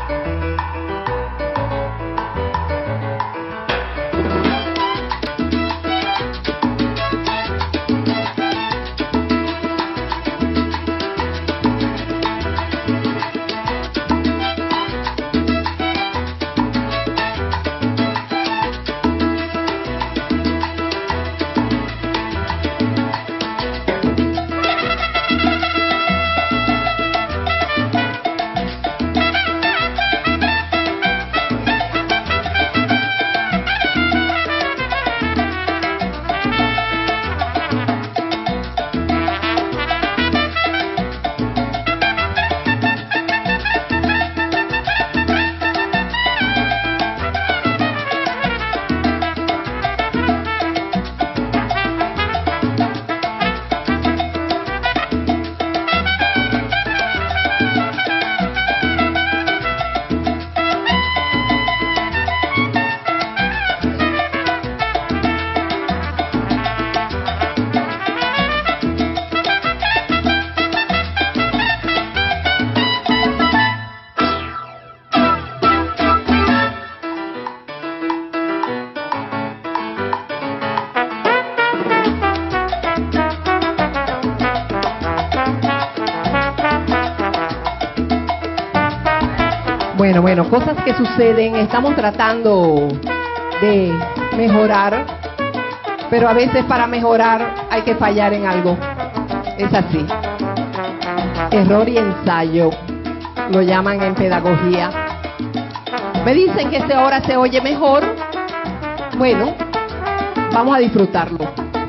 Bueno, cosas que suceden, estamos tratando de mejorar, pero a veces para mejorar hay que fallar en algo. Es así. Error y ensayo, lo llaman en pedagogía. Me dicen que ahora se oye mejor. Bueno, vamos a disfrutarlo.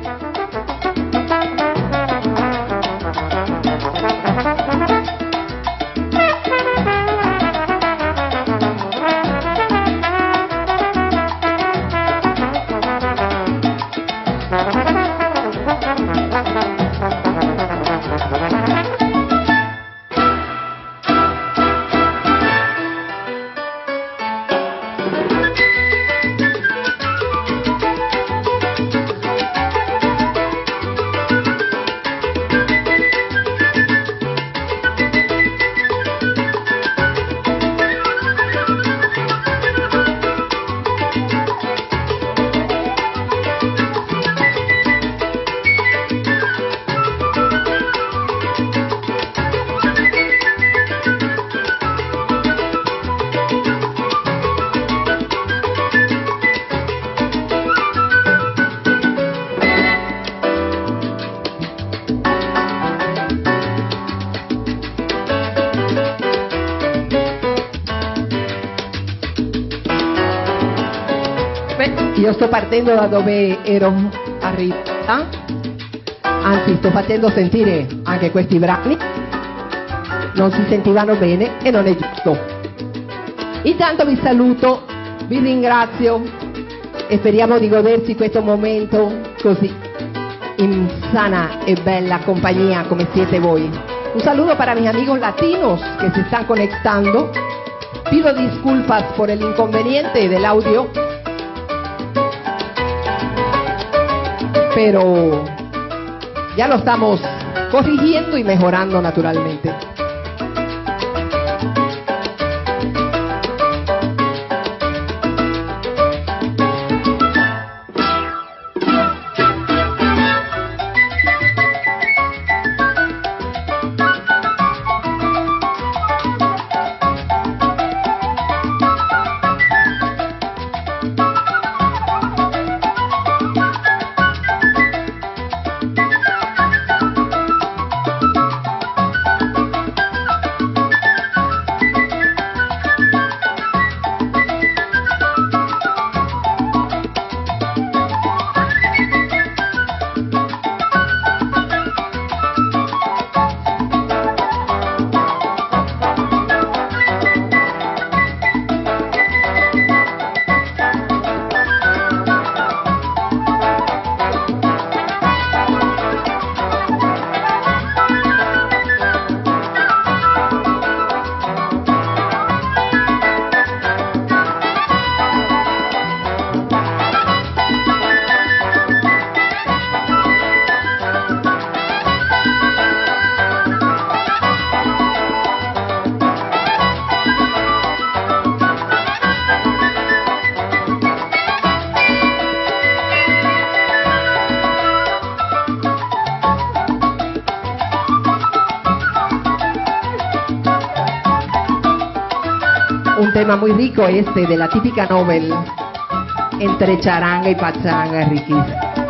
Io sto partendo da dove ero arrivata, anzi sto facendo sentire anche questi brani, non si sentivano bene e non è giusto. Intanto vi saluto, vi ringrazio e speriamo di goderci questo momento così, in sana e bella compagnia come siete voi. Un saludo para mis amigos latinos que se están conectando. Pido disculpas por el inconveniente del audio, pero ya lo estamos corrigiendo y mejorando naturalmente. un tema muy rico este de la típica novel entre charanga y pachanga, riquísimo.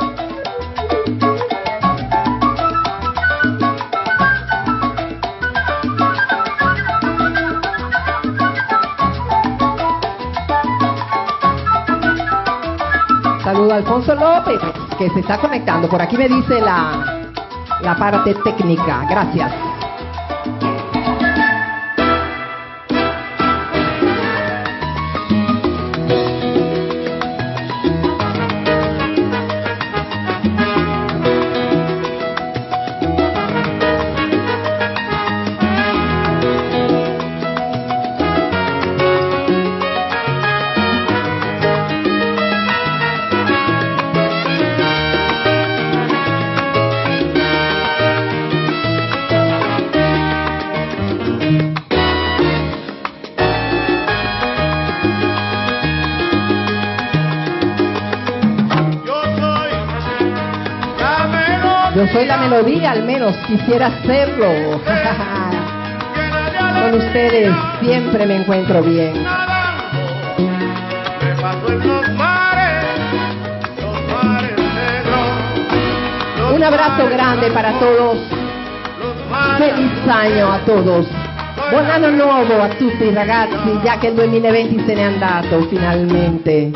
Saludo a Alfonso López, que se está conectando. Por aquí me dice la parte técnica. Gracias. Yo soy la melodía, al menos quisiera hacerlo. Con ustedes siempre me encuentro bien. Un abrazo grande para todos. Feliz año a todos. Buon anno nuovo a tutti i ragazzi, già che il 2020 se n'è andato finalmente.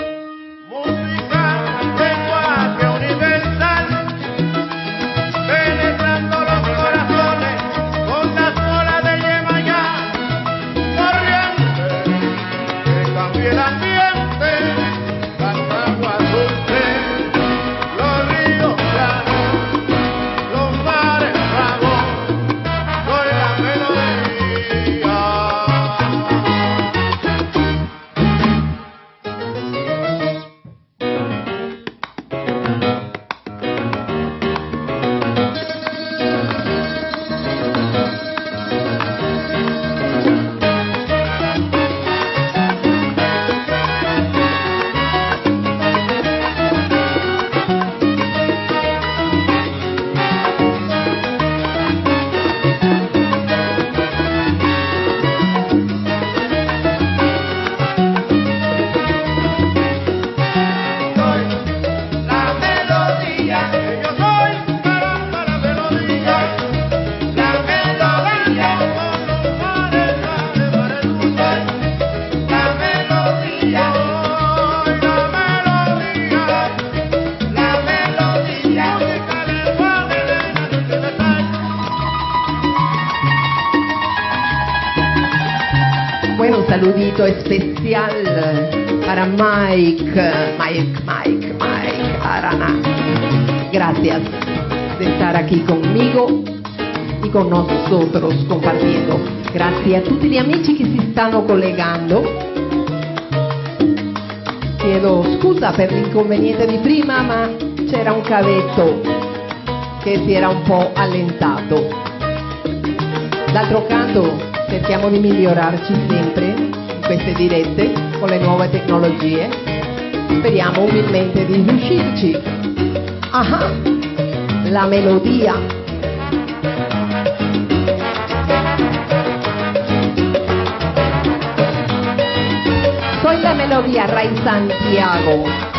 Un saludito especial para Mike Arana. Gracias de estar aquí conmigo y con nosotros compartiendo. Grazie a tutti gli amici che si stanno collegando. Chiedo scusa per l'inconveniente di prima, ma c'era un cavetto che si era un po' allentato. D'altro canto cerchiamo di migliorarci sempre in queste dirette con le nuove tecnologie. Speriamo umilmente di riuscirci. Ah, la melodia. Soy la melodía, Ray Santiago.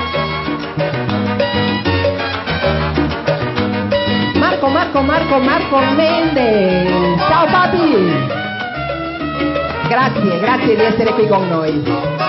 Marco Mendez. Ciao papi. Grazie di essere qui con noi.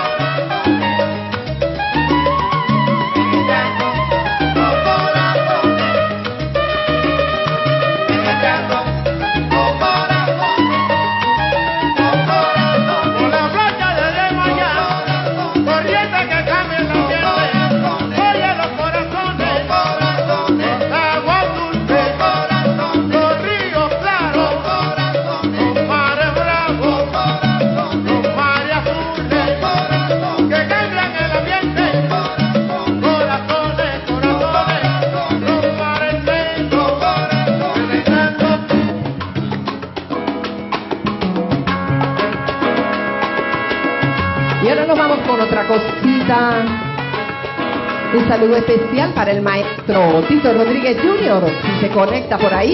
Y ahora nos vamos con otra cosita. Un saludo especial para el maestro Tito Rodríguez Jr., si se conecta por ahí.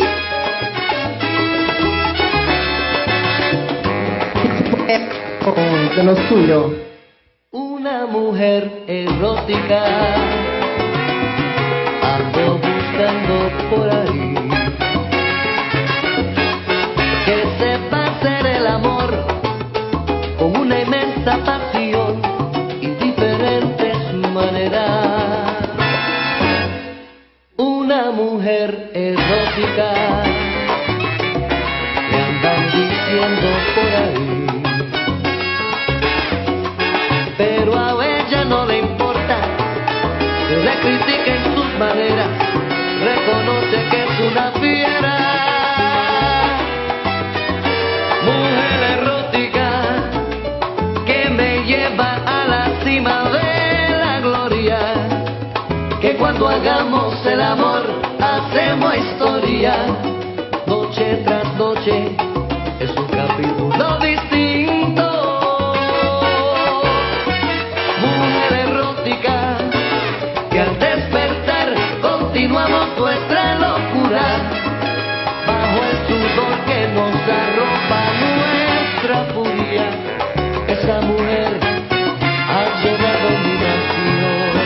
de los suyos. Una mujer erótica ando buscando por ahí, que sepa hacer el amor con una inmensa pasión y diferentes maneras. Una mujer erótica le andan diciendo por ahí, pero a ella no le importa que le critiquen sus maneras, reconoce que es una fiera. Mujer erótica que me lleva a la cima de la gloria, que cuando hagamos el amor hacemos historia, noche tras noche es un capítulo distinto. Mujer erótica que al despertar continuamos nuestra locura, bajo el sudor que nos arropa nuestra furia. Esa mujer ha llegado mi nación.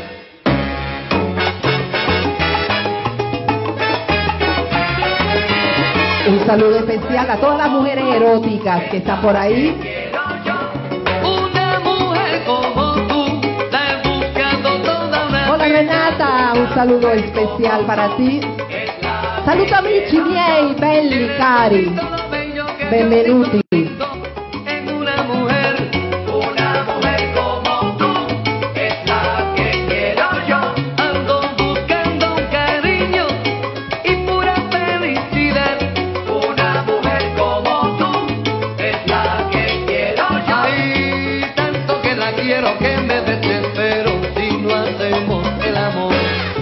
Un saludo especial a todas las mujeres eróticas que están por ahí. Una mujer como tú, la he buscado toda una Hola Renata, un saludo especial para ti. Saluto amici miei, belli, cari. Benvenuti. en una mujer como tú, es la que quiero yo. Ando buscando un cariño y pura felicidad. Una mujer como tú, es la que quiero yo. Ay, tanto que la quiero que me desespero si no hacemos el amor.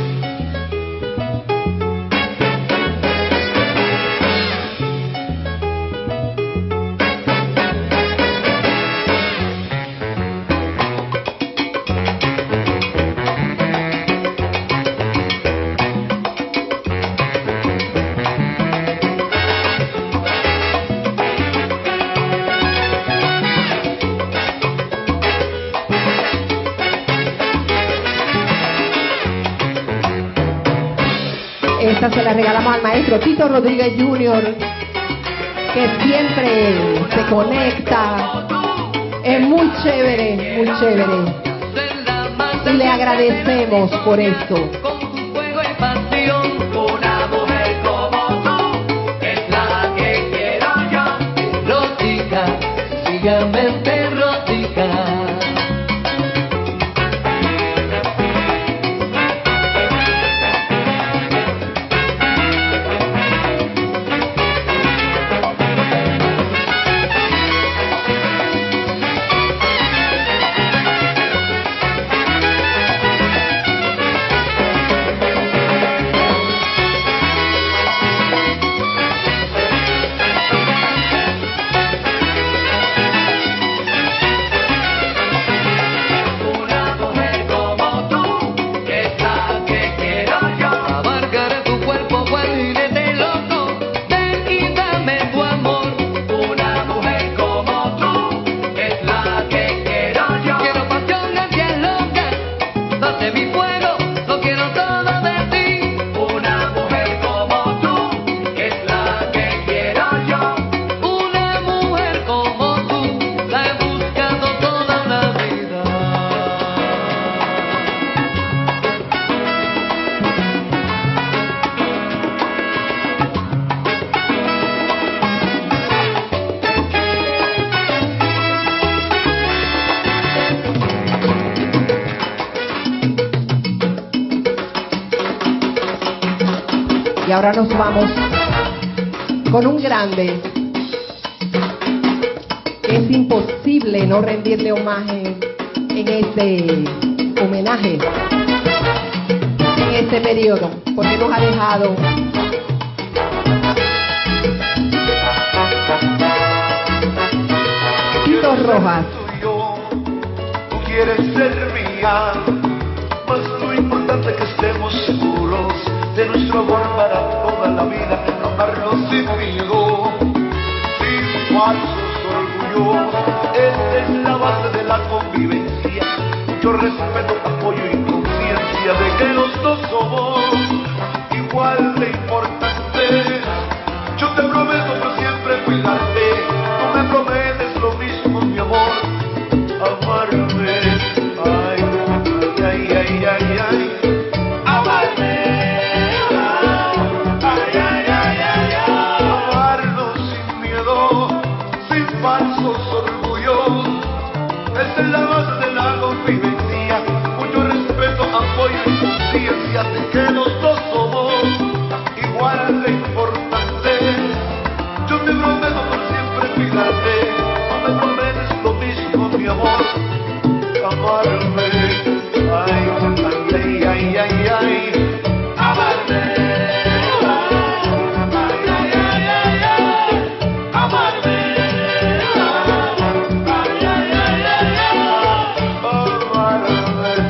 Esta se la regalamos al maestro Tito Rodríguez Jr., que siempre se conecta. Es muy chévere, muy chévere. Y le agradecemos por esto. Con su fuego y pasión, una mujer como tú es la que quiero yo. Erótica, sencillamente erótica. Y ahora nos vamos con un grande que es imposible no rendirle homenaje en este homenaje, en este periodo, porque nos ha dejado Tito Rojas. Tú quieres ser mía, mas lo importante es que estemos seguros de nuestro amor para toda la vida, amarnos sin miedo, sin falsos orgullos. base de la convivencia, mucho respeto, apoyo y conciencia de que los dos somos igual de importantes. Yo te prometo por siempre cuidarte, tú me prometes lo mismo, mi amor, amarme. Ay, ay, ay, ay, ay, amarme. Ay, ay, ay, ay, ay, amarnos sin miedo, sin falsos orgullos. Esa es la base de la convivencia, mucho respeto, apoyo y conciencia de que los dos somos igual de importantes. Yo te prometo por siempre cuidarte, no me prometes lo mismo, mi amor, amarme. Ay, ay, ay, ay, ay, amarme. Ay, ay, ay, ay, ay, amarme. Ay, ay, ay, ay, ay, amarme.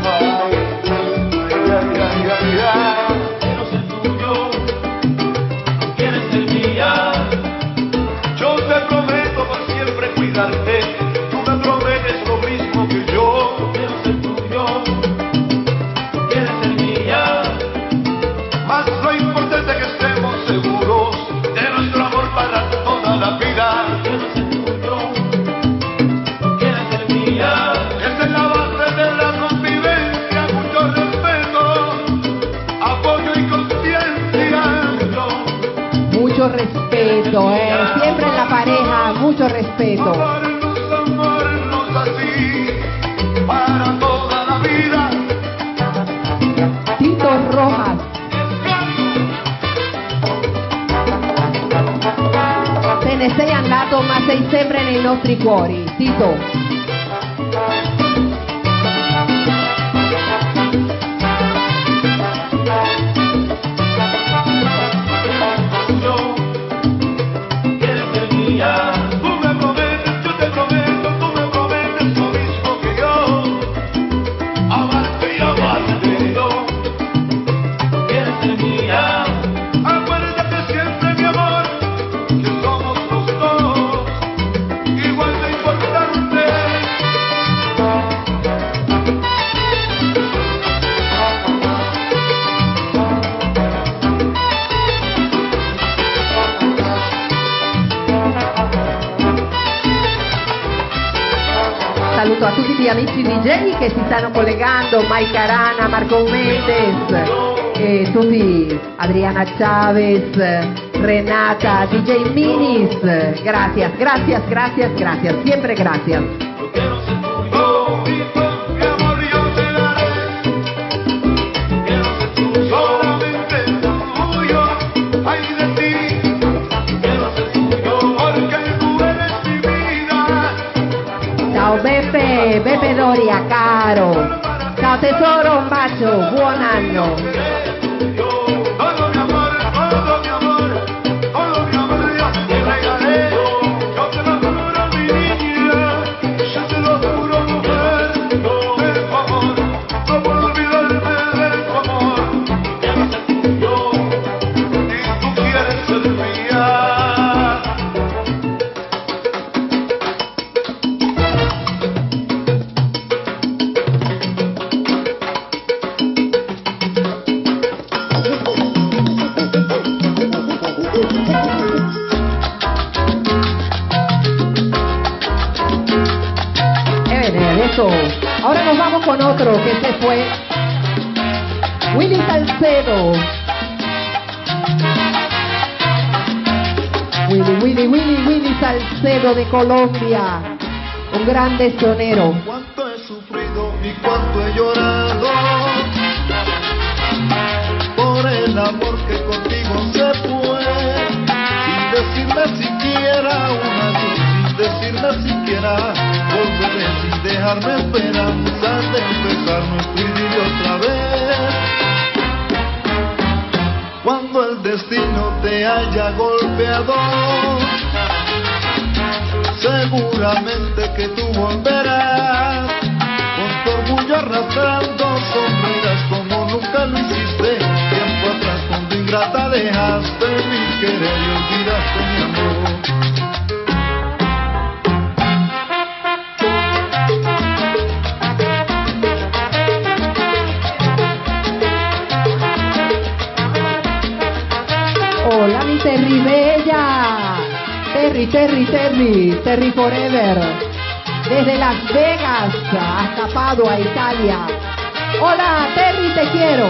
Ay, ay, ay, ay, ay. Quiero ser tuyo, quieres ser mía. Yo te prometo por siempre cuidarte, tú me prometes lo mismo que yo. Quiero ser tuyo, quieres ser mía. Más lo importante que estemos seguros de nuestro amor para toda la vida. Quiero ser tuyo, quieres ser mía. Esa es la base de la convivencia, mucho respeto, apoyo y conciencia. Mucho respeto, siempre en la pareja, mucho respeto. Amarnos así para toda la vida. Tito Rojas, se ne sei andato ma sei sempre nei nostri cuori, Tito. Quieres ser mía. Tú me prometes, yo te prometo, tú me prometes lo mismo que yo. Amarte y amarte yo. Quieres ser mía. Acuérdate siempre, mi amor, que somos los dos igual de importantes. Saluto a tutti gli amici DJ che si stanno collegando, Mike Arana, Marco Mendes, tutti, Adriana Chavez, Renata, DJ Minis, gracias, gracias, gracias, gracias, siempre gracias. Yo quiero ser tuyo, mi amor, yo te daré. Quiero ser tuyo, solamente tuyo, ay de ti. Quiero ser tuyo, porque tú eres mi vida. Ciao Beppe, Beppe Doria, caro. Ciao tesoro, un bacio, buon anno. Todo mi amor, todo mi amor, todo mi amor yo te regalé. Yo te lo juro, mi niña, yo te lo juro, mujer, de tu amor, no puedo olvidarme de tu amor. Quiero ser tuyo, y tú quieres ser mía. Eso. Ahora nos vamos con otro que se fue, Willy Salcedo. Willy Salcedo de Colombia, un grande sonero. Cuánto he sufrido y cuánto he llorado por el amor que contigo se fue, sin decirme siquiera un adiós, sin decirme siquiera volveré, sin dejarme esperanzas de empezar nuestro idilio otra vez. Cuando el destino te haya golpeado, seguramente que tú volverás, con tu orgullo arrastrando sonreirás como nunca lo hiciste. Tiempo atrás cuando ingrata dejaste mi querer y olvidaste mi amor. Terry Forever, desde Las Vegas hasta Padua, Italia. Hola, Terry, te quiero.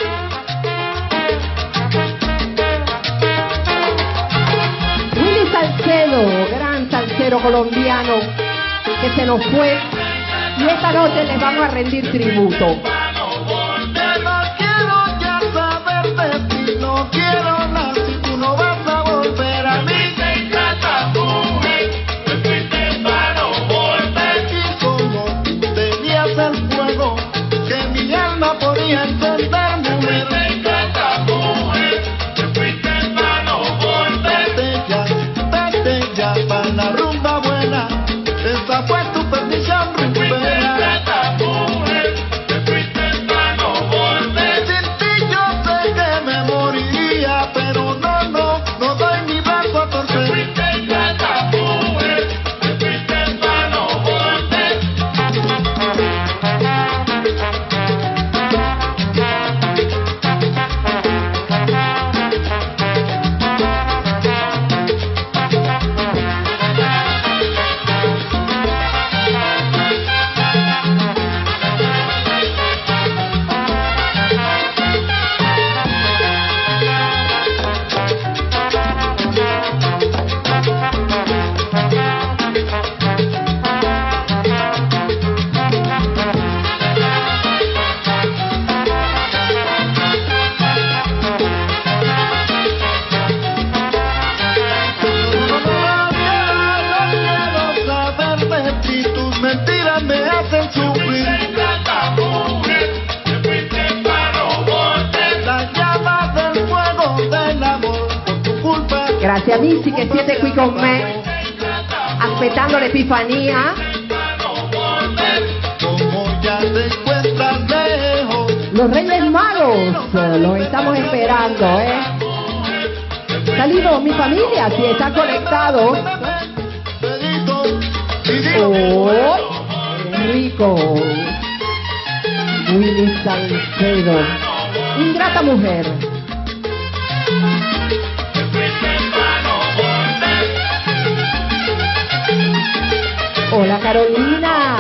Willy Salcedo, gran salsero colombiano que se nos fue, y esta noche les vamos a rendir tributo. No quiero nada si tú no vas a volver a mí. Me encanta, mujer, me fuiste para no volver. Y como tenías el fuego que mi alma podía encender, mujer. Me encanta, mujer, me fuiste para no volver. Vete ya para la rumba buena, esa fue tu perdición, rumbera. Me encanta, mujer, me fuiste para no volver. Sin ti yo sé que me moriría, pero no doy mi brazo a torcer. Me fuiste ingrata, mujer, me fuiste para no volver. Mentiras me hacen sufrir. Me encanta, mujer, me fuiste para no volver. Las llamas del fuego del amor por tu culpa. Grazie amici che siete qui con me, aspettando l'Epifania. Como ya te encuentras lejos, Los Reyes Magos, los estamos esperando, ¿eh? Saludos, mi familia, si están conectados. ¡Oh! Rico. Willy Salcedo. Ingrata mujer. Hola, Carolina.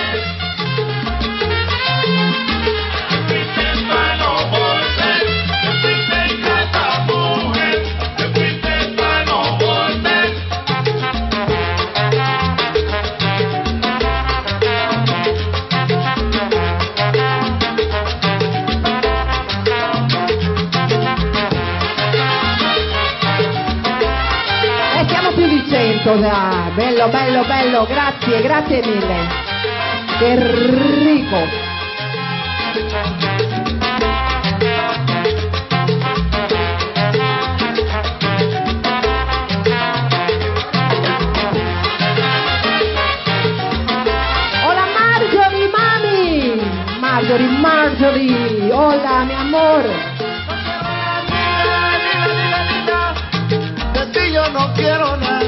Bello, bello, bello, grazie mille. Che rico. Hola Marjorie, mami. Marjorie, hola mi amor. De ti yo no quiero nada.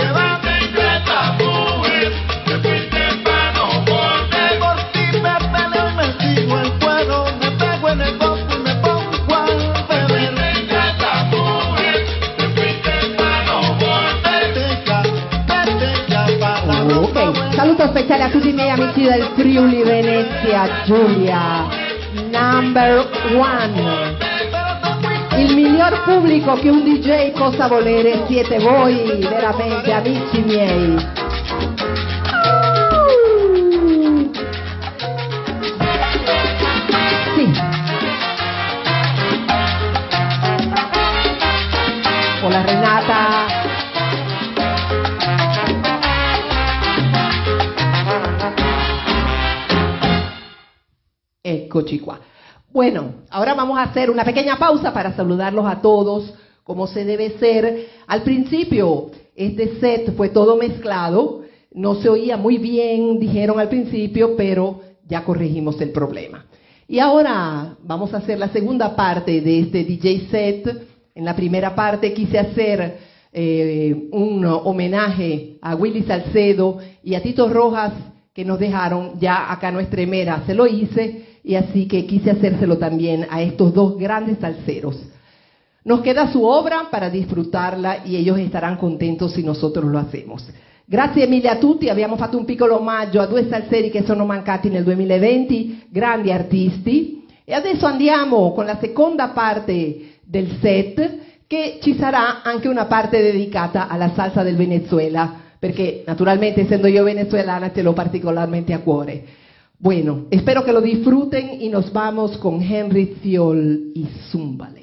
Saluto speciale a tutti i miei amici del Friuli Venezia Giulia, number one. Il miglior pubblico che un DJ possa volere siete voi, veramente amici miei. Sì. Hola Renata. Eccoci qua. Bueno, ahora vamos a hacer una pequeña pausa para saludarlos a todos, como se debe ser. Al principio, este set fue todo mezclado, no se oía muy bien, dijeron al principio, pero ya corregimos el problema. Y ahora vamos a hacer la segunda parte de este DJ set. En la primera parte quise hacer un homenaje a Willy Salcedo y a Tito Rojas, que nos dejaron. Ya acá nuestra Emera se lo hice, y así que quise hacérselo también a estos dos grandes salseros. Nos queda su obra para disfrutarla e ellos estarán contentos se nosotros lo hacemos. Grazie mille a tutti, abbiamo fatto un piccolo omaggio a due salseri che sono mancati nel 2020, grandi artisti, e adesso andiamo con la seconda parte del set, che ci sarà anche una parte dedicata alla salsa del Venezuela, perché naturalmente essendo io venezuelana te lo particolarmente a cuore. Bueno, espero que lo disfruten y nos vamos con Henry Fiol y Zúmbale.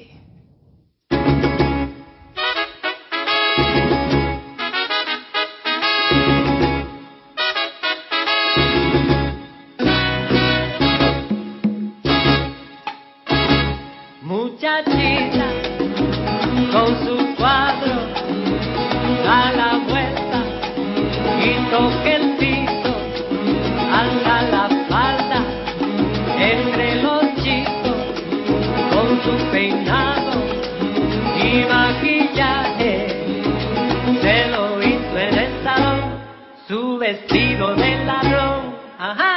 Muchachita con su cuadro da la vuelta y toca el piso, alza la falda entre los chicos con su peinado y maquillaje. Se lo hizo en el salón, su vestido de ladrón. Ajá.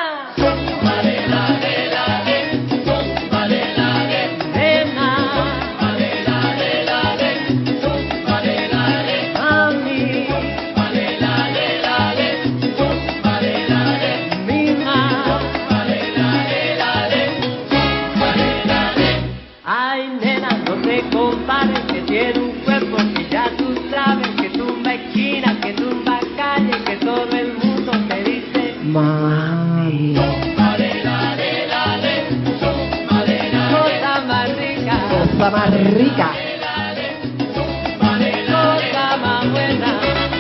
Mami. Cosa más rica. Cosa más buena.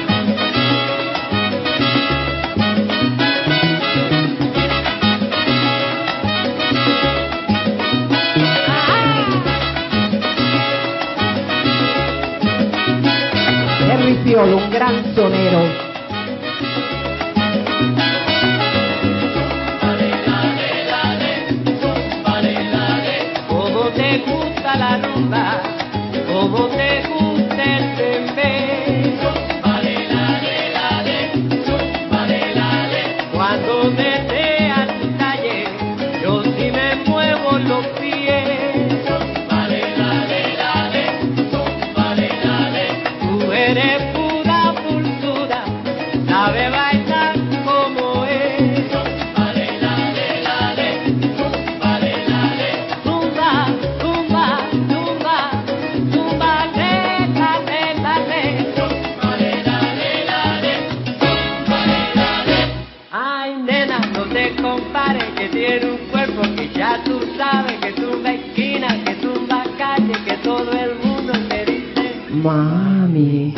Henry Fiol, un gran sonero. La rumba, como te gusta el bebé. Cuando me veas tu calle, yo sí me muevo los pies. Tú eres pura pulsura, sabes bailar como es. Tiene un cuerpo que ya tú sabes que tumba esquina, que tumba calle, que todo el mundo te dice mami.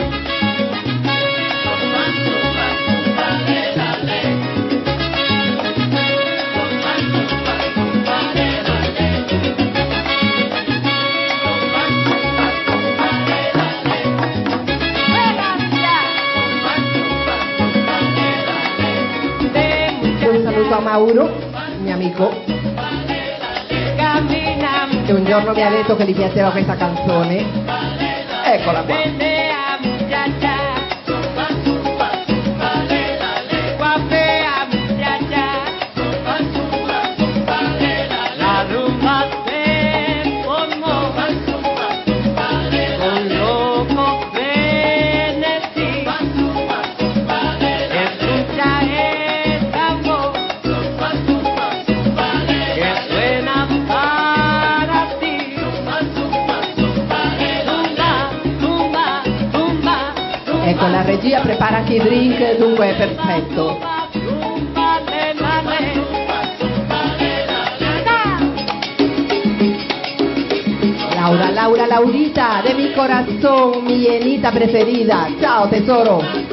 Un saluto a Mauro, mi amico, che un giorno mi ha detto che gli piaceva questa canzone. Eccola qua. Ecco, la regia prepara anche i drink, dunque è perfetto. Laurita, de mi corazón, mi llenita preferida. Ciao tesoro.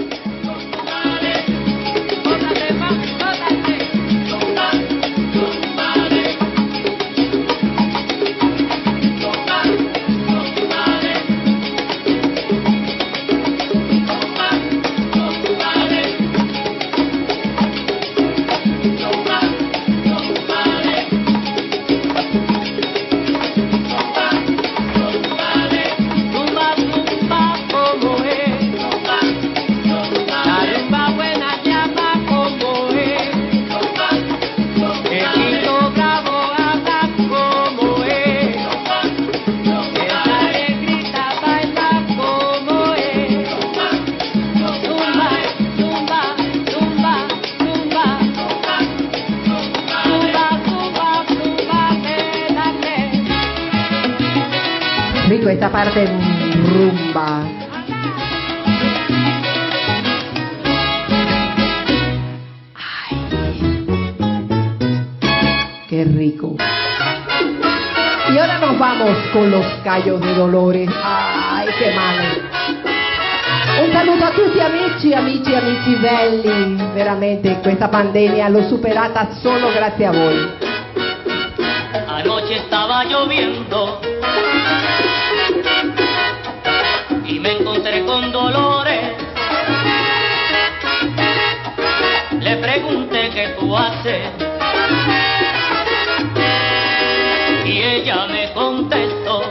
rico esta parte en rumba. Qué rico. Y ahora nos vamos con los callos de Dolores. Ay, che male. Un saluto a tutti amici, amici, amici belli. Veramente questa pandemia l'ho superata solo grazie a voi. Anoche estaba lloviendo y me encontré con Dolores. Le pregunté qué tú haces y ella me contestó.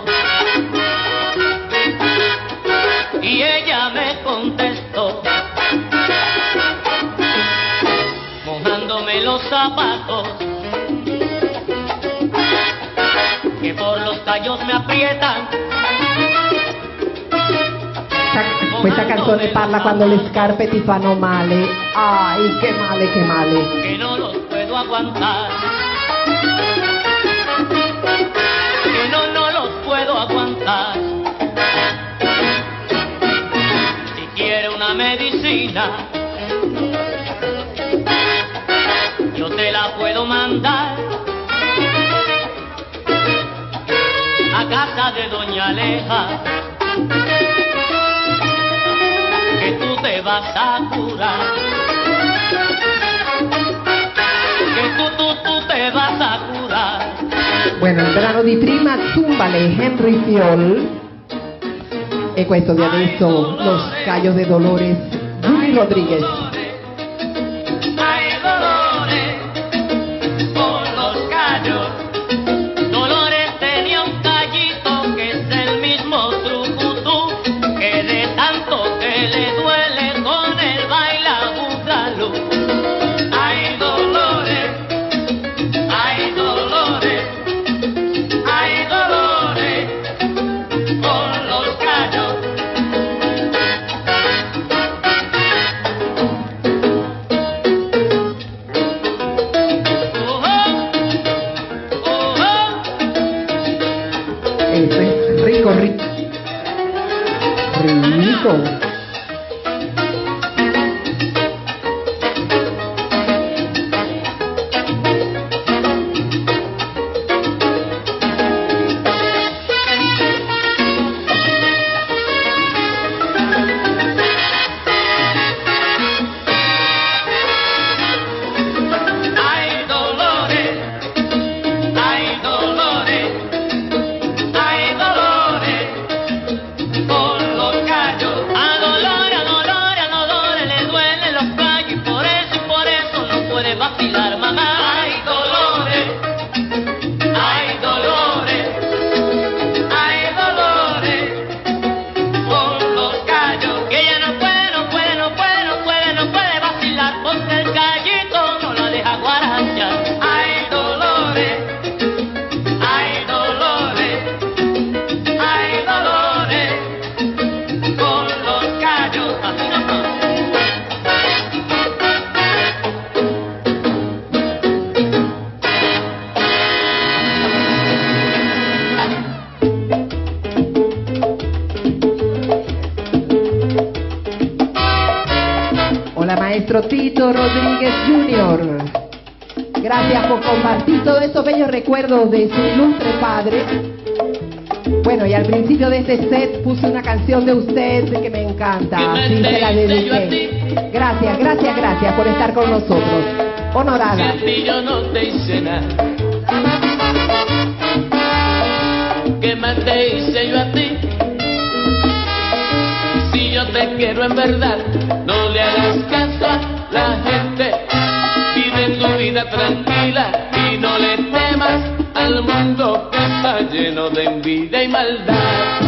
Y ella me contestó, mojándome los zapatos, que por los callos me aprietan. Questa canzone parla quando le scarpe ti fanno male. Ay, che male, che male. Que no los puedo aguantar. Que no los puedo aguantar. Si quiere una medicina, yo te la puedo mandar a casa de Doña Aleja, que tú te vas a curar, que tú te vas a curar. Bueno, il brano di prima, Zumbale, Henry Fiol, e questo di adesso, Los Callos de Dolores, Juli Rodríguez. Ay, Dolores, por los callos. Dolores tenía un callito que es el mismo trucutú, que de tanto que le duele con el baila bugalú. Ay, Dolores, ay, Dolores, ay, Dolores, por los callos. Eso es rico, rico. Rico. Ay, Dolores, ay, Dolores, ay, Dolores, por los callos. A Dolores, a Dolores, a Dolores le duelen los callos y por eso no puede vacilar, mamá. Ay, Dolores, ay, Dolores, ay, Dolores, por los callos. Que ella no puede vacilar porque el callito no la deja guarachar. Ay, Dolores, ay, Dolores, ay, Dolores, con los callos. Así no. Hola, maestro Tito Rodríguez Jr. Gracias por compartir todos estos bellos recuerdos de su ilustre padre. Bueno, y al principio de este set puse una canción de usted que me encanta, así se la dediqué. Gracias, gracias, gracias por estar con nosotros. Honorada. Si yo no te hice nada, ¿qué más te hice yo a ti? Si yo te quiero en verdad, no le hagas caso a la gente. Vive tu vida tranquila y no le temas al mundo que está lleno de envidia y maldad.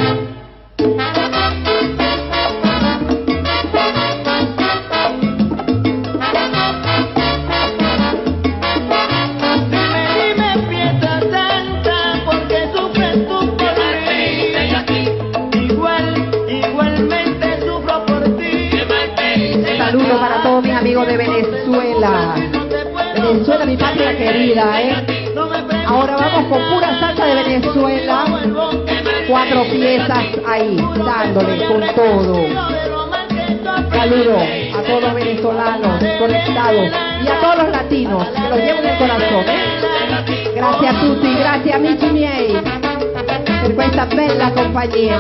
Dime, piedra santa, ¿por qué sufres tú por mí? Igualmente sufro por ti. Saludos para todos mis amigos de Venezuela. Venezuela, mi patria querida, ¿eh? Ahora vamos con pura salsa de Venezuela. 4 piezas ahí, dándole con todo. Saludo a todos los venezolanos conectados y a todos los latinos, que los llevo en el corazón. Gracias a tutti, gracias amici miei per questa bella compagnia.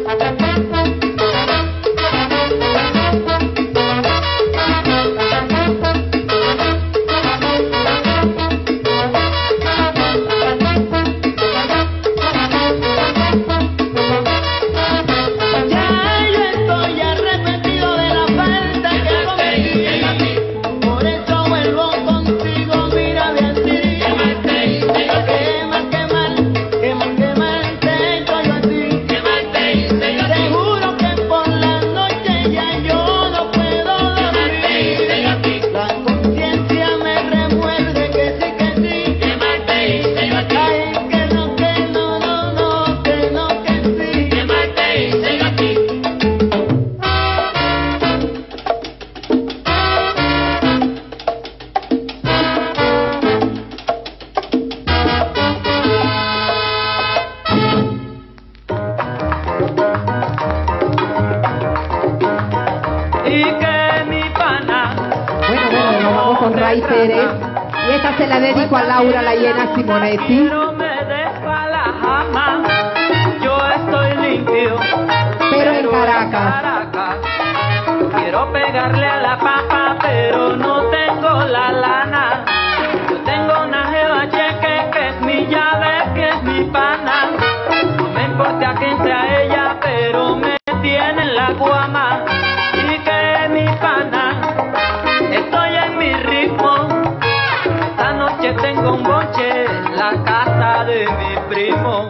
Y esta se la dedico a Laura, la llena Simonetti. Pero me deja la jama, yo estoy limpio. Pero en Caracas. Quiero pegarle a la papa, pero no tengo la lana. Yo tengo una jeva cheque que es mi llave, que es mi pana. No me importa quién sea ella, pero me tiene en la guama. Y que mi pana, estoy en mi ritmo. Esta noche tengo un bonche en la casa de mi primo.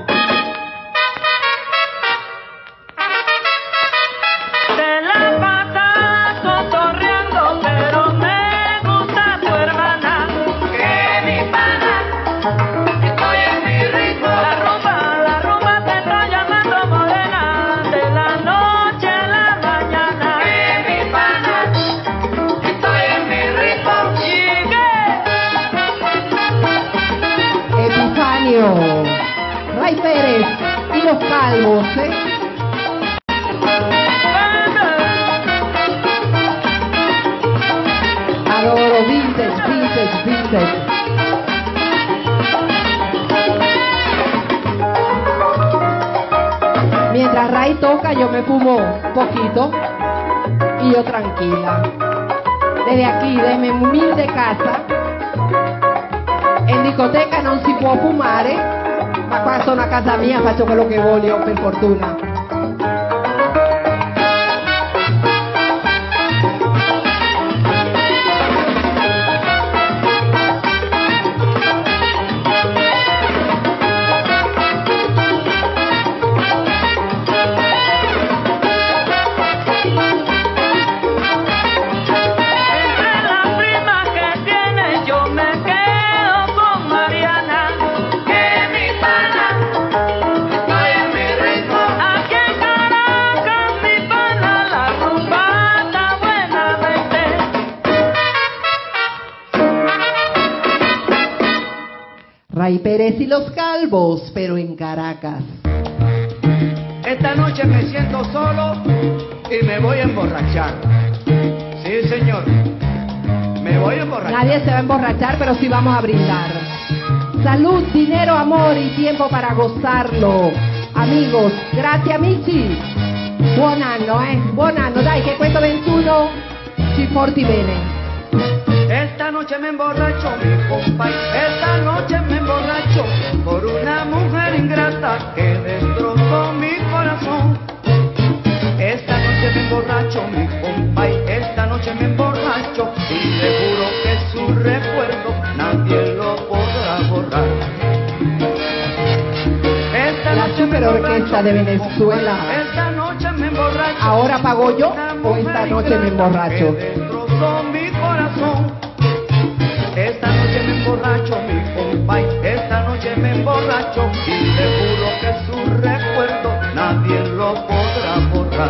De la pata cotorreando, pero me gusta su hermana. Que mi pana, estoy en mi ritmo. La rumba te está llamando morena. De la noche a la mañana. Que mi pana, estoy en mi ritmo. Y Epifanio, Ray Pérez y los calvos, Adoro vintage, vintage, vintage. Mientras Ray toca, yo me fumo poquito y yo tranquila. Desde aquí, de mi humilde casa, in discoteca non si può fumare, ma qua sono a casa mia, faccio quello che voglio, per fortuna. Ray Pérez y los calvos, pero en Caracas. Esta noche me siento solo y me voy a emborrachar. Sí, señor, me voy a emborrachar. Nadie se va a emborrachar, pero sí vamos a brindar. Salud, dinero, amor y tiempo para gozarlo. Amigos, grazie amici. Buon anno, buon anno. Dai, che questo 21 ci porti bene. Esta noche me emborracho, mi compa, esta noche me emborracho por una mujer ingrata que destrozó mi corazón. Esta noche me emborracho, mi compa, esta noche me emborracho y te juro que su recuerdo nadie lo podrá borrar. Esta La noche me superorquesta de Venezuela. Esta noche me emborracho. ¿Ahora pago yo o esta noche me emborracho? Que destrozó mi corazón. Esta noche me emborracho, mi compa, esta noche me emborracho y te juro que su recuerdo nadie lo podrá borrar.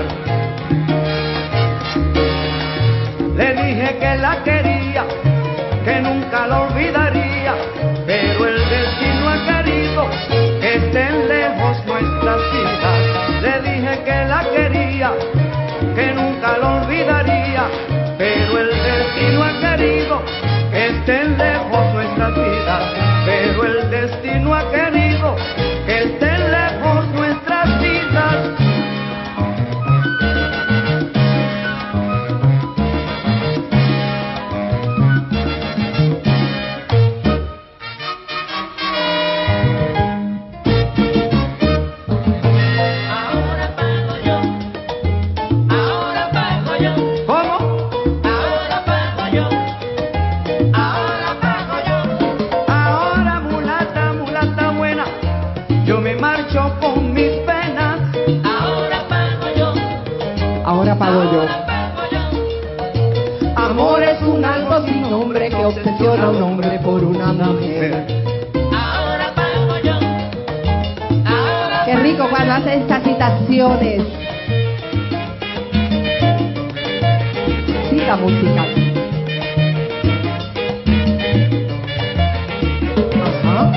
Le dije que la quería, que nunca la olvidaría, pero el destino ha querido que estén lejos nuestras vidas. pago yo. Amor es un algo sin nombre que obsesiona a un hombre por una mujer. Ahora pago yo. Ahora Qué rico cuando hacen estas citaciones. Cita musical. Ajá.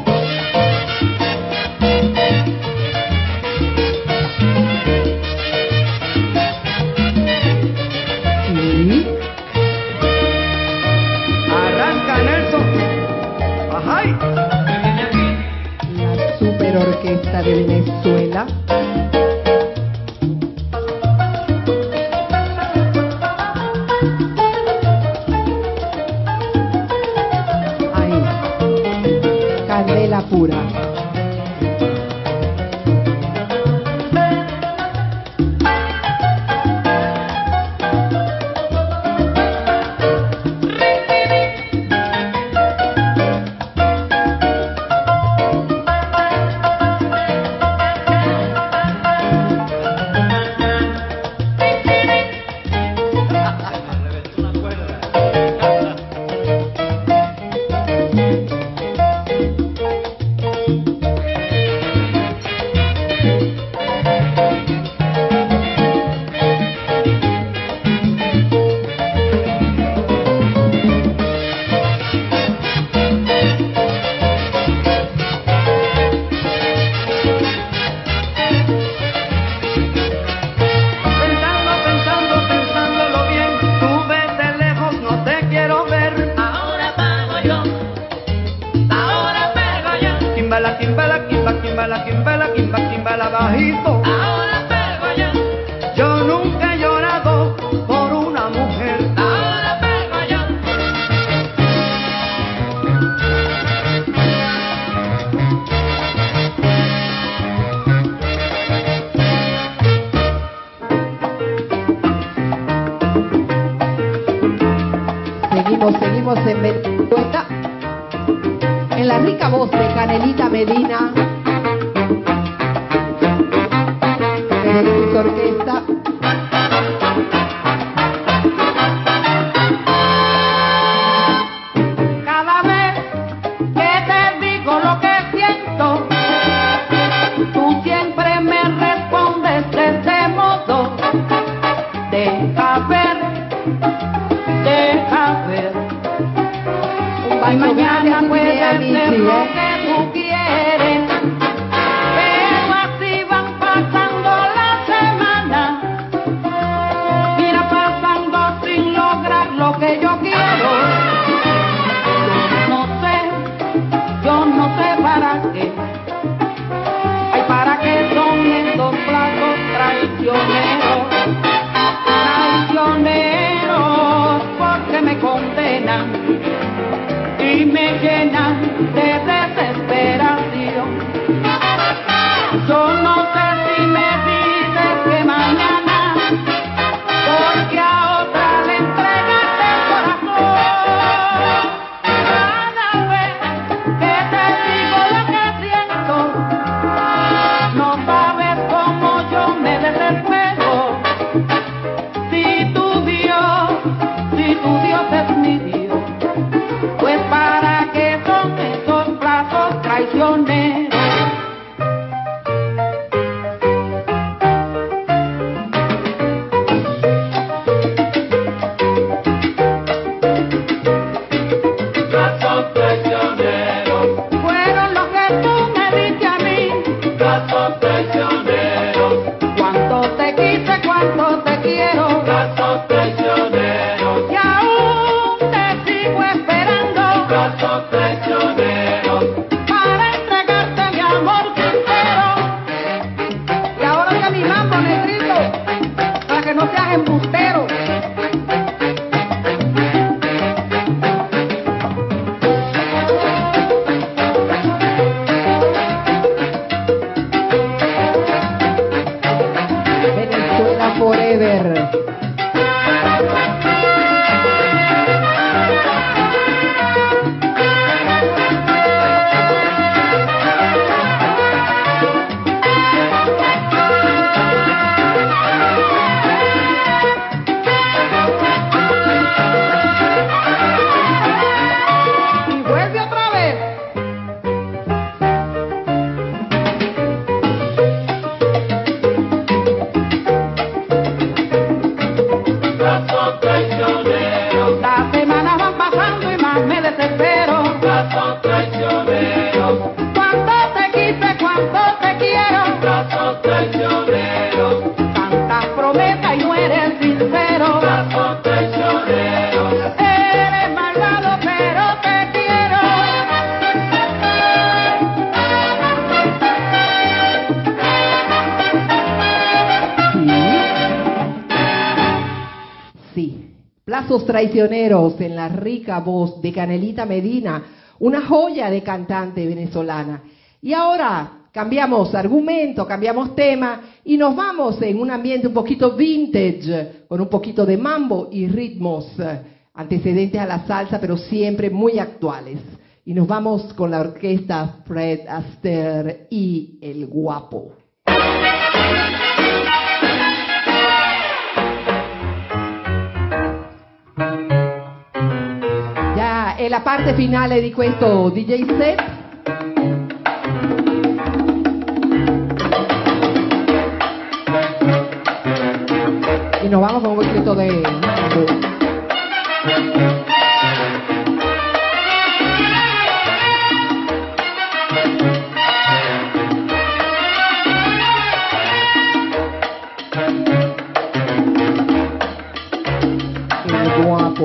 Sí. Arranca Nelson. Ajá. La super orquesta de Venezuela. Ahí. Candela pura. Pensándolo bien, tú vete lejos, no te quiero ver. Ahora pago yo. Ahora pago yo. Quimbala, quimbala, quimba, quimbala, quimbala, quimba, quimbala bajito. Ahora pago yo. Yo nunca he llorado por una mujer. Ahora pago yo. Seguimos en Venezuela. En la rica voz de Canelita Medina. De su orquesta. Cada vez que te digo lo que siento, tú siempre me respondes de este modo. Deja ver, deja ver. Y mañana puede ser lo que tú quieres. Pero así van pasando las semanas. Mira, pasando sin lograr lo que yo quiero. Yo no sé para qué. Ay, para qué son estos platos traicioneros. Traicioneros, porque me condenan y me llenan de desesperación. Yo no sé si me dices que mañana, porque a otra le entregaste el corazón. Cada vez que te digo lo que siento, no sabes cómo yo me desespero. Si tu Dios es mi Dios, pues para qué son esos brazos traicioneros. Brazos traicioneros, Fueron los que tú me diste a mí. brazos traicioneros, Cuánto te quise, cuánto te quiero. brazos traicioneros, Y aún te sigo esperando brazos traicioneros, para entregarte mi amor sincero. Y ahora que mi mambo, negrito, para que no seas embustero. Venezuela Forever. Brazos Traicioneros en la rica voz de Canelita Medina, una joya de cantante venezolana. Y ahora cambiamos argumento, cambiamos tema y nos vamos en un ambiente un poquito vintage, con un poquito de mambo y ritmos antecedentes a la salsa, pero siempre muy actuales. Y nos vamos con la orquesta Fred Astaire y El Guapo. Ya è la parte finale di questo DJ set. Y nos vamos con un poquito de mambo. El Guapo.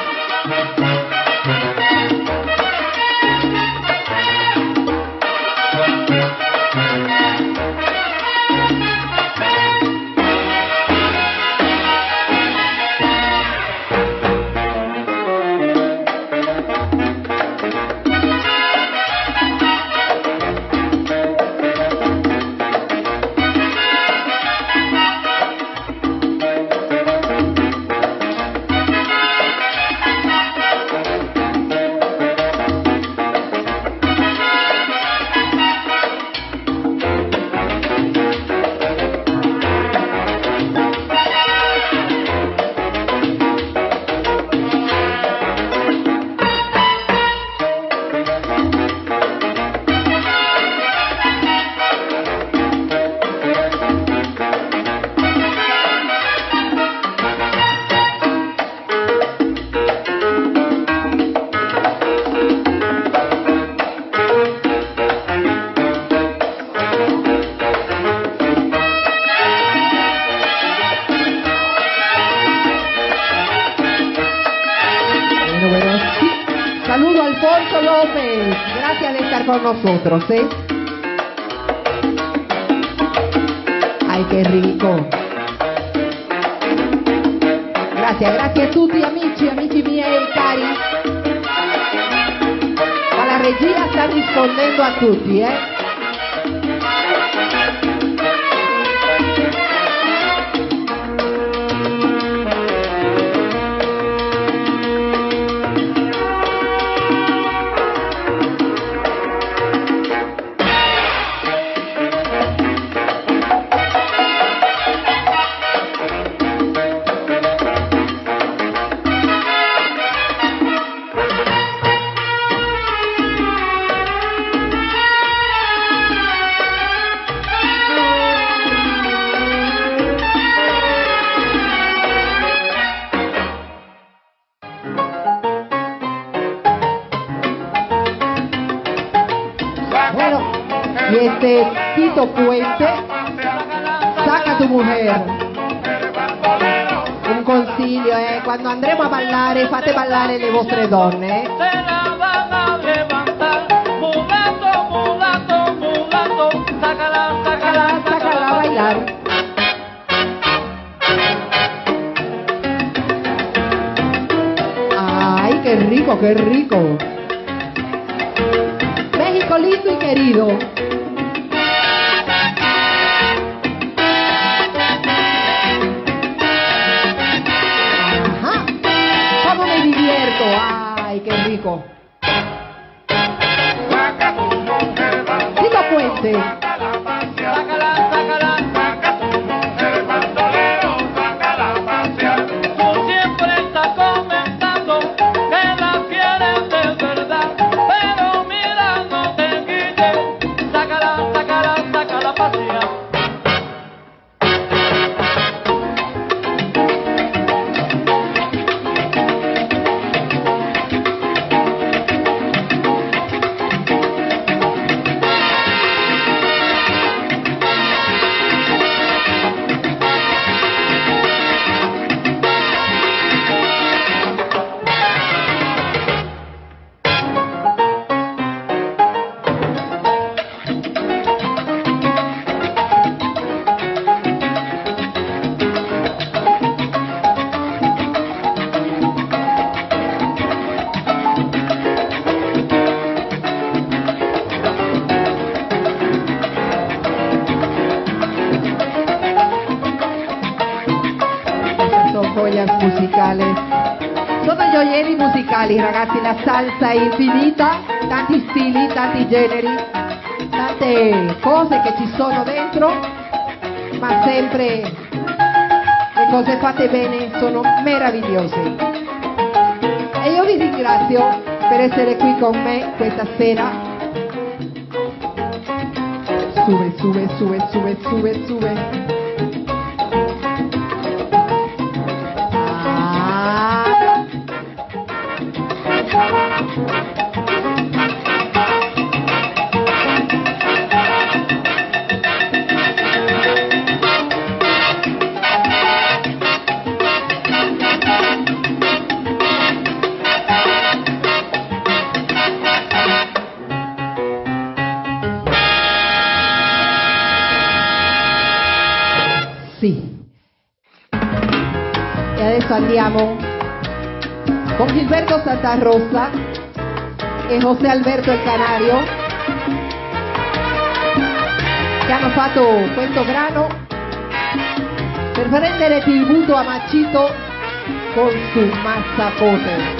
Saludo a Alfonso López, gracias de estar con nosotros, ¿eh? Ay, qué rico. Grazie a tutti amici miei cari. Ma la regia sta rispondendo a tutti, eh? Tito Puente, saca tu mujer. Un consiglio, quando andremo a ballare, fate ballare le vostre donne. Se la van a levantar, mulato, mulato, mulato, sácala, sácala, sácala a bailar. Ay, qué rico, qué rico. México lindo y querido. Ay, qué rico. Tito Puente. Sácala, sácala, saca tu mujer, bandolero, sácala a pasear. Tú siempre estás comentando que la quieres de verdad, pero mira, no te quites. Sácala, sácala, sácala a pasear. musicali. Sono gioielli musicali, ragazzi, la salsa è infinita, tanti stili, tanti generi, tante cose che ci sono dentro, ma sempre le cose fatte bene sono meravigliose. E io vi ringrazio per essere qui con me questa sera. Sube, sube, sube, sube, sube, sube. Sì. E adesso andiamo con Gilberto Santa Rosa e José Alberto el Canario, che hanno fatto questo brano per prendere tributo a Machito con su Mazzapote.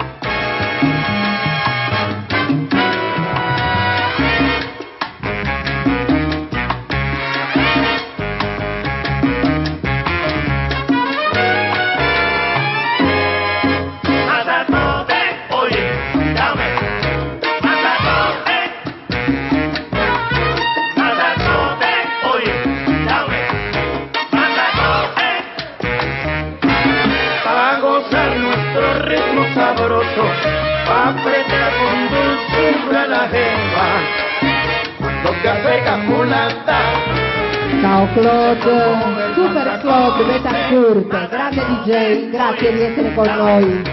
Aprieta con dulzura la jeva cuando te acercas mulata. Ciao Claude, Super Claude Betancourt, grande DJ, grazie di essere con noi.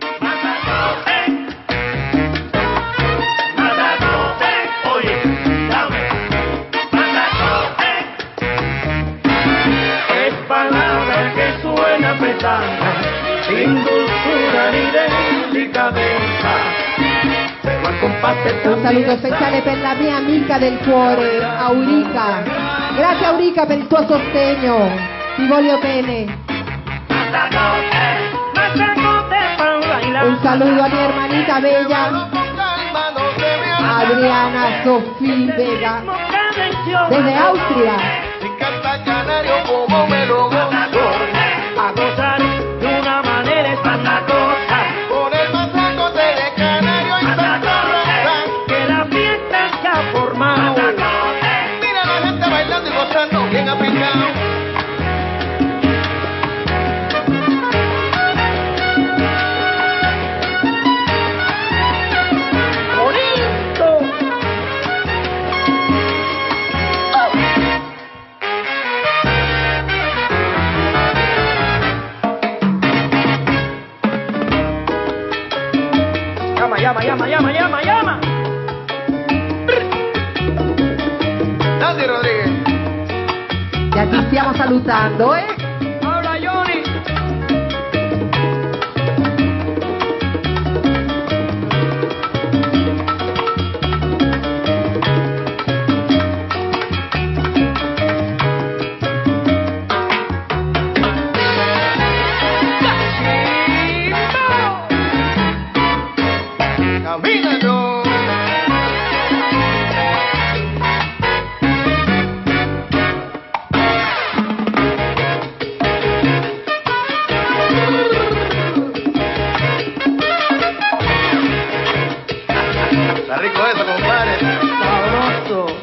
Es palabra que suena pesada, sin dulzura ni delicadezza. Un saluto speciale per la mia amica del cuore, Aurica. Grazie Aurica per il tuo sostegno, ti voglio bene. Un saluto a mia hermanita bella, Adriana Sofía Vega, desde Austria. Si canta canario como me lo gozo, a gozar de una manera espantosa. Con el mazacote de canario y Santa Rosa, que la fiesta se ha formado. Mira la gente bailando y gozando bien aplicado. Llama. Nancy Rodríguez. Ya ci stiamo salutando, eh? Hola, Johnny. Está rico eso, compadre. Sabroso.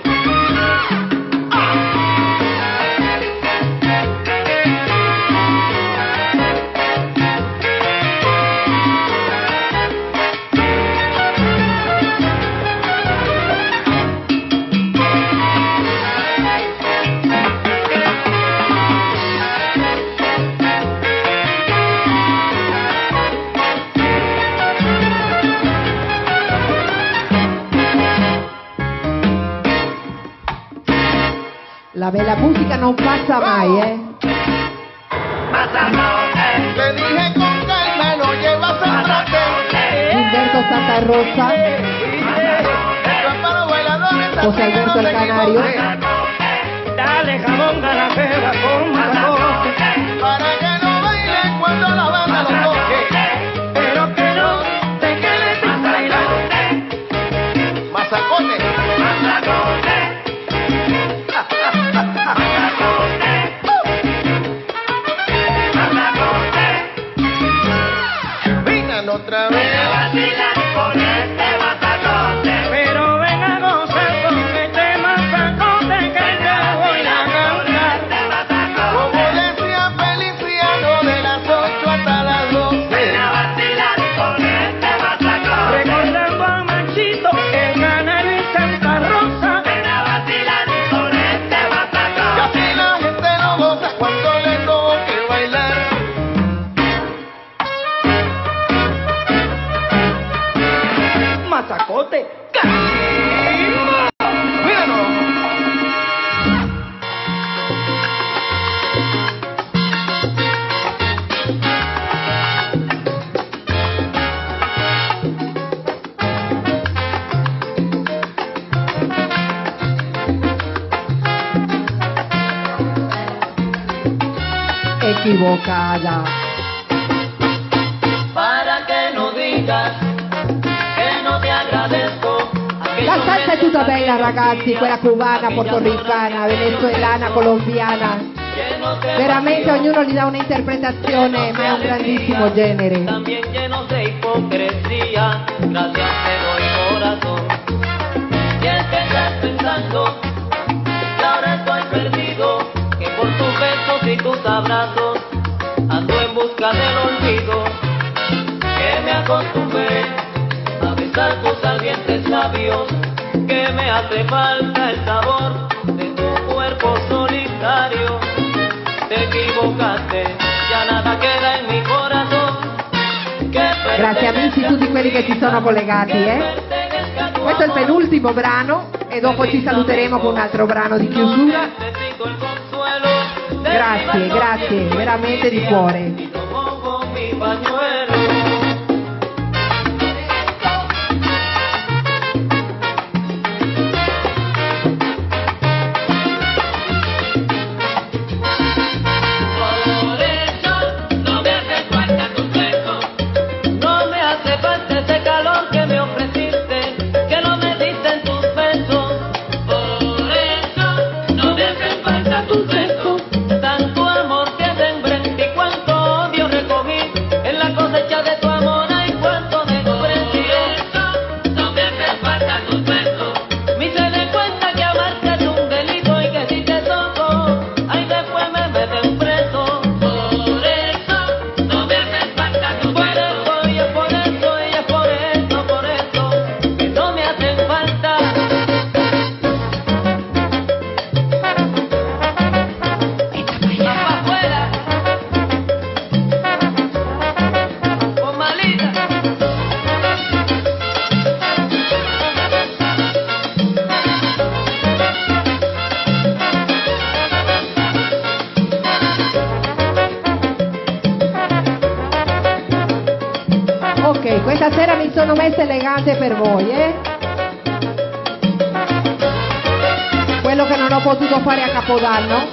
La bella musica non passa mai, eh? Te dije con calma, no llevas el trate. Gilberto Santa Rosa, José Alberto el Canario. Dale jamón a la jeva con mazacote, para que no baile cuando la banda lo mazacote. Mazacote. Mazacote. Vengan otra vez. Ven a vacilar con este mazacote. Pero ven a gozar con este mazacote que te voy a cantar. Como decía Feliciano, de las 8 hasta las 12. Ven a vacilar con este mazacote. Recordando a Machito, el Canario y Santa Rosa. Ven a vacilar con este Y mazacote. así la gente lo goza cuando le toque bailar. Mazacote. Míranos. Equivocada. Para que no digas che non ti agradezco. La salsa è tutta bella ragazzi, quella cubana, portoricana, venezuelana, colombiana. Veramente ognuno gli dà un'interpretazione, ma è un grandissimo genere. También llenos de hipocresía, gracias te doy corazón. Y es que estás pensando que ahora estoy perdido, que por tus besos y tus abrazos ando en busca del olvido, que me acostumbré a besar tus ardientes labios, que me hace falta el sabor de tu cuerpo solitario. Te equivocaste, ya nada queda en mi corazón. Grazie amici tutti quelli che si sono collegati, Questo è il penultimo brano e dopo ci saluteremo con un altro brano di chiusura. Grazie, grazie, veramente di cuore. No me hace falta ese calor que me ofreciste, que no me diste en tus besos. Por eso no me hacen falta tus besos. Tanto amor que sembré y cuánto odio recogí en la cosecha de tu amor. Hay cuánto desprecio. No me hacen falta tus besos. Me hice de cuenta que amarte es un delito y que si te toco, ay después me meten preso. Por eso no me hacen falta tus besos. Por eso, que no me hacen falta. Papá afuera, con malita. Ok, questa sera mi sono messa elegante per voi, Quello che non ho potuto fare a Capodanno.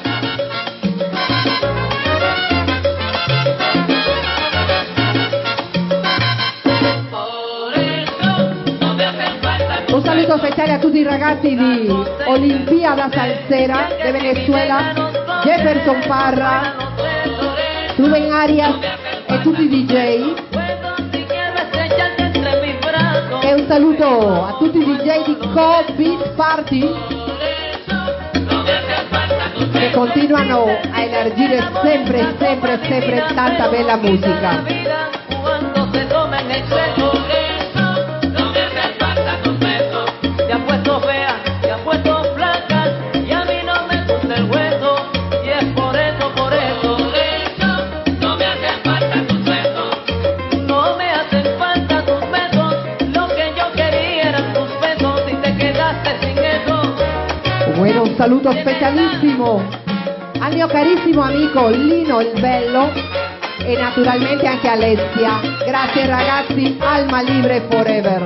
Por eso no me hacen falta tus Un saluto speciale a tutti i ragazzi di Olimpiada Salsera de Venezuela, Jefferson Parra, Rubén Arias e tutti i DJ. si quieres echarte entre mis brazos. E un saluto a tutti i DJ di Co-Beat Party No me hacen falta tus che continuano a elargire sempre, sempre, sempre tanta bella musica. vida cuando se tomen exceso. No me hacen falta tus besos. Te has puesto fea, te has puesto flaca y a mí no me gusta el hueso. Y es por eso, no me hacen falta tus besos. No me hacen falta tus besos. Lo que yo quería eran tus besos y te quedaste sin eso. Bueno, un saluto specialissimo al mio carissimo amico Lino il Bello e naturalmente anche a Alessia. Grazie ragazzi, alma libre forever.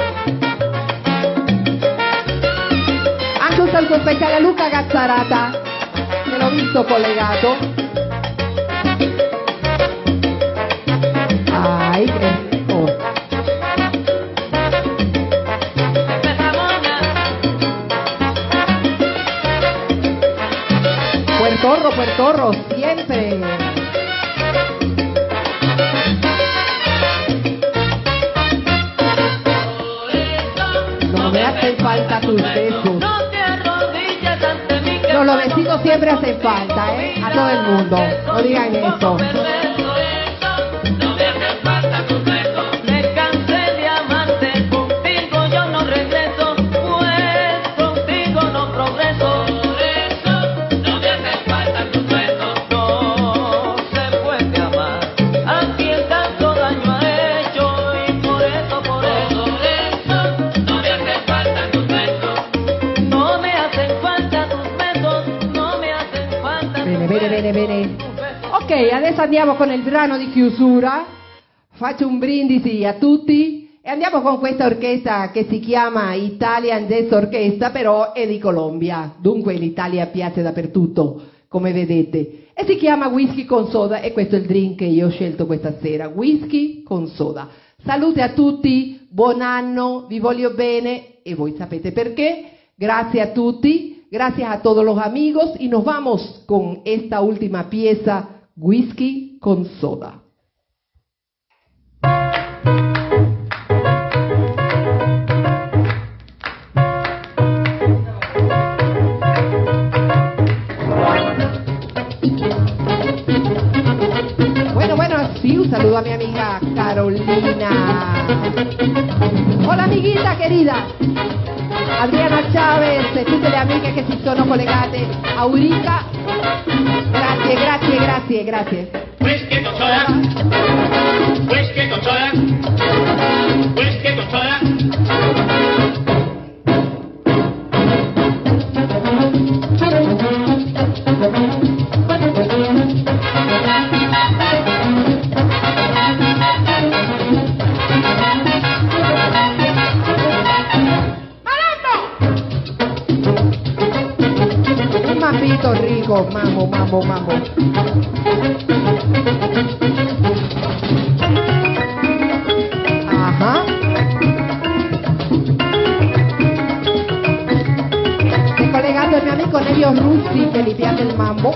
Anche un saluto speciale a Luca Gazzarata, che l'ho visto collegato. Ai, che... Oh. Empezamos Puertorro, siempre. No me hacen falta tus besos. No te arrodilles ante mí, que No, los besitos siempre hacen falta, ¿eh? A todo el mundo. No digan eso. no me hacen falta tus besos. Me cansé de amarte, contigo yo no regreso, pues contigo no progreso. Por eso no me hacen falta tus besos. No se puede amar a quien tanto daño ha hecho, y por eso no me hacen falta tus besos. No me hacen falta tus besos, no me hacen falta tus Bene. besos. Ok, adesso andiamo con il brano di chiusura. Faccio un brindisi a tutti e andiamo con questa orchestra che si chiama Italian Jazz Orchestra, però è di Colombia. Dunque l'Italia piace dappertutto, come vedete. E si chiama Whisky con Soda e questo è il drink che io ho scelto questa sera. Whisky con Soda. Salute a tutti, buon anno, vi voglio bene e voi sapete perché. Grazie a tutti, gracias a todos los amigos y nos vamos con esta última pieza, Whisky con Soda. Bueno, sí, un saludo a mi amiga Carolina. Hola amiguita querida. Adriana Chavez e tutte le amiche che si sono collegate. Aurica, grazie. Whisky con soda. Whisky con soda. Whisky con soda. Un mambito rico, mambo. Ajá. Estoy collegando il mio amico Nevio Russi che gli piace il mambo.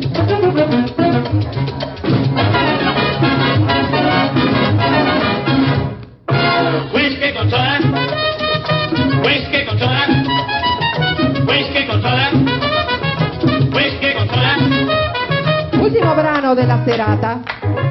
Whisky con soda. Whisky con soda. Whisky con soda. Whisky con soda. Ultimo brano della serata.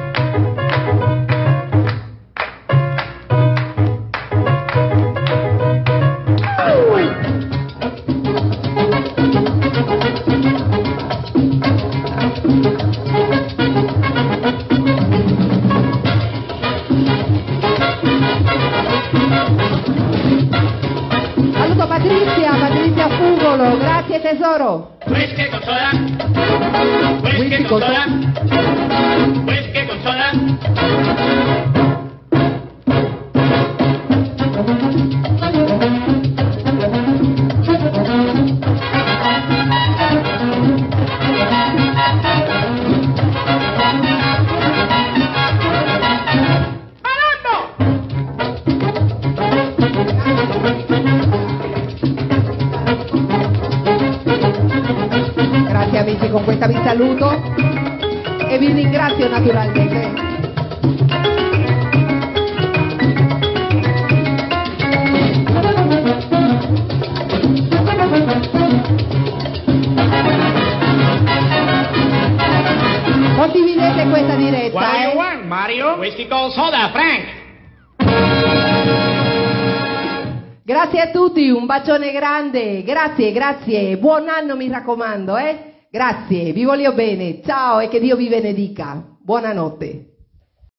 Saluto Patrizia Fugolo, grazie tesoro. Whisky con soda. Whisky con soda. Whisky con soda. Grazie amici, con questa vi saluto e vi ringrazio naturalmente. Condividete questa diretta. What do you want, Mario? Whisky con soda, Frank. Grazie a tutti, un bacione grande, grazie, buon anno mi raccomando, Grazie, vi voglio bene, ciao e che Dio vi benedica, buonanotte.